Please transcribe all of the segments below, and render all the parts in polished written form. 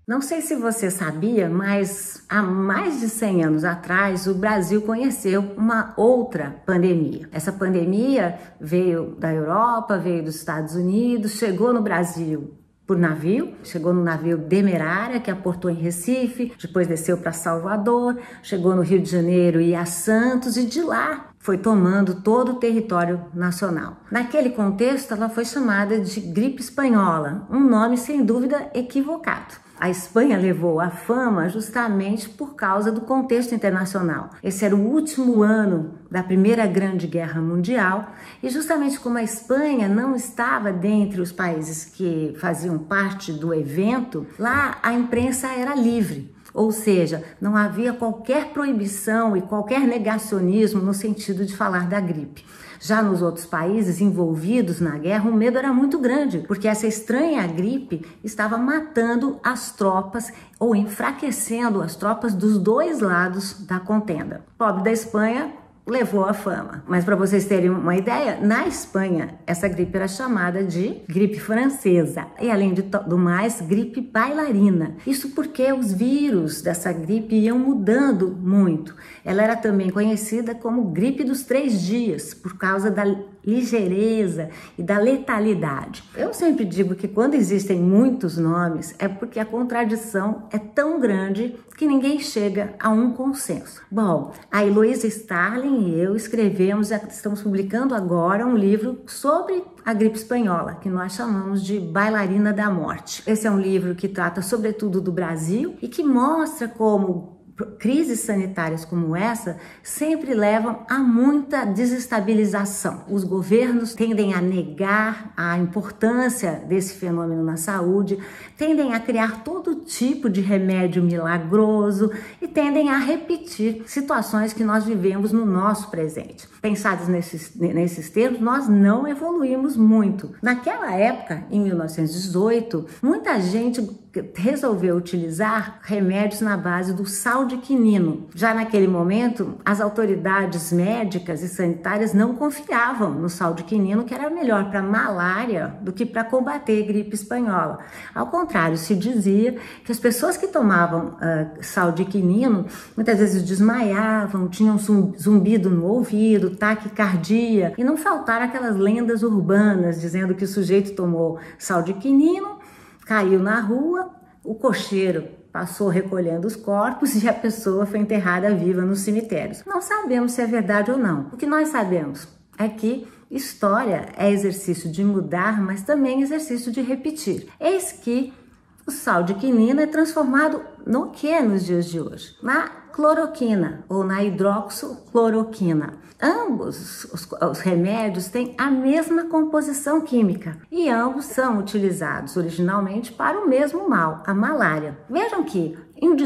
Não sei se você sabia, mas há mais de 100 anos atrás o Brasil conheceu uma outra pandemia. Essa pandemia veio da Europa, veio dos Estados Unidos, chegou no Brasil por navio, chegou no navio Demerara, que aportou em Recife, depois desceu para Salvador, chegou no Rio de Janeiro e a Santos, e de lá foi tomando todo o território nacional. Naquele contexto, ela foi chamada de gripe espanhola, um nome sem dúvida equivocado. A Espanha levou a fama justamente por causa do contexto internacional. Esse era o último ano da Primeira Grande Guerra Mundial e justamente como a Espanha não estava dentre os países que faziam parte do evento, lá a imprensa era livre. Ou seja, não havia qualquer proibição e qualquer negacionismo no sentido de falar da gripe. Já nos outros países envolvidos na guerra, o medo era muito grande, porque essa estranha gripe estava matando as tropas ou enfraquecendo as tropas dos dois lados da contenda. O pobre da Espanha levou a fama. Mas para vocês terem uma ideia, na Espanha essa gripe era chamada de gripe francesa e além do mais, gripe bailarina. Isso porque os vírus dessa gripe iam mudando muito. Ela era também conhecida como gripe dos 3 dias por causa da ligeireza e da letalidade. Eu sempre digo que quando existem muitos nomes é porque a contradição é tão grande que ninguém chega a um consenso. Bom, a Heloísa Starling e eu estamos publicando agora um livro sobre a gripe espanhola, que nós chamamos de Bailarina da Morte. Esse é um livro que trata sobretudo do Brasil e que mostra como crises sanitárias como essa sempre levam a muita desestabilização. Os governos tendem a negar a importância desse fenômeno na saúde, tendem a criar todo tipo de remédio milagroso e tendem a repetir situações que nós vivemos no nosso presente. Pensados nesses termos, nós não evoluímos muito. Naquela época, em 1918, muita gente resolveu utilizar remédios na base do sal de quinino. Já naquele momento, as autoridades médicas e sanitárias não confiavam no sal de quinino, que era melhor para malária do que para combater a gripe espanhola. Ao contrário, se dizia que as pessoas que tomavam sal de quinino muitas vezes desmaiavam, tinham zumbido no ouvido, taquicardia, e não faltaram aquelas lendas urbanas dizendo que o sujeito tomou sal de quinino, caiu na rua, o cocheiro passou recolhendo os corpos e a pessoa foi enterrada viva nos cemitérios. Não sabemos se é verdade ou não. O que nós sabemos é que história é exercício de mudar, mas também exercício de repetir. Eis que o sal de quinina é transformado no que nos dias de hoje? Na cloroquina ou na hidroxicloroquina. Ambos os remédios têm a mesma composição química e ambos são utilizados originalmente para o mesmo mal, a malária. Vejam que em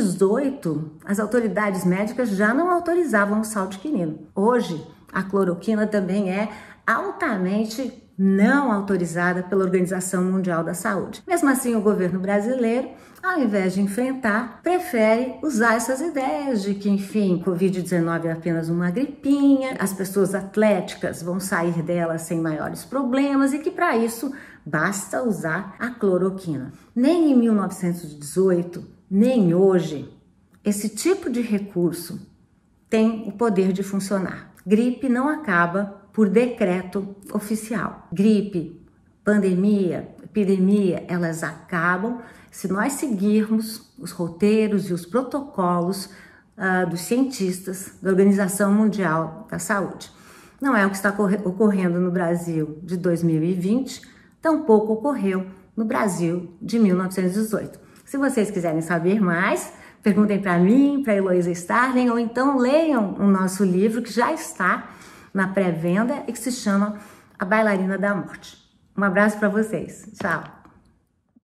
18 as autoridades médicas já não autorizavam o sal de quinino. Hoje a cloroquina também é altamente não autorizada pela Organização Mundial da Saúde. Mesmo assim, o governo brasileiro, ao invés de enfrentar, prefere usar essas ideias de que, enfim, Covid-19 é apenas uma gripinha, as pessoas atléticas vão sair dela sem maiores problemas e que, para isso, basta usar a cloroquina. Nem em 1918, nem hoje, esse tipo de recurso tem o poder de funcionar. Gripe não acaba por decreto oficial. Gripe, pandemia, epidemia, elas acabam se nós seguirmos os roteiros e os protocolos dos cientistas da Organização Mundial da Saúde. Não é o que está ocorrendo no Brasil de 2020, tampouco ocorreu no Brasil de 1918. Se vocês quiserem saber mais, perguntem para mim, para Heloísa Starling, ou então leiam o nosso livro que já está na pré-venda e que se chama A Bailarina da Morte. Um abraço para vocês. Tchau!